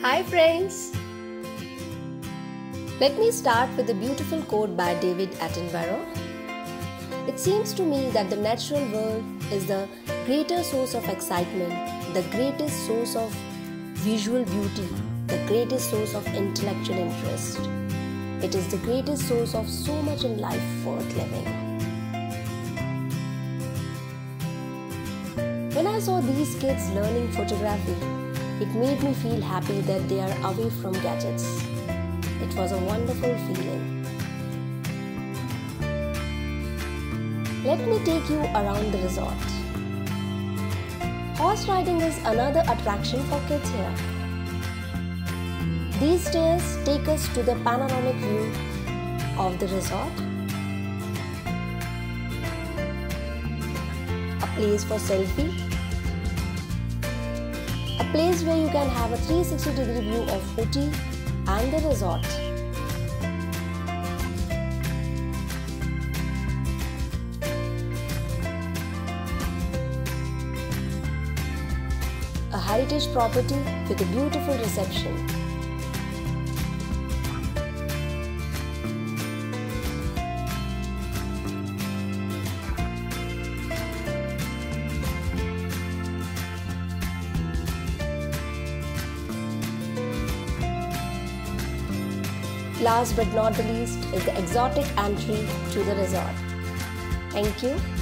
Hi friends! Let me start with a beautiful quote by David Attenborough. It seems to me that the natural world is the greater source of excitement, the greatest source of visual beauty, the greatest source of intellectual interest. It is the greatest source of so much in life worth living. When I saw these kids learning photography, it made me feel happy that they are away from gadgets. It was a wonderful feeling. Let me take you around the resort. Horse riding is another attraction for kids here. These stairs take us to the panoramic view of the resort. A place for selfie. A place where you can have a 360-degree view of Ooty and the resort. A heritage property with a beautiful reception. Last but not the least is the exotic entry to the resort. Thank you.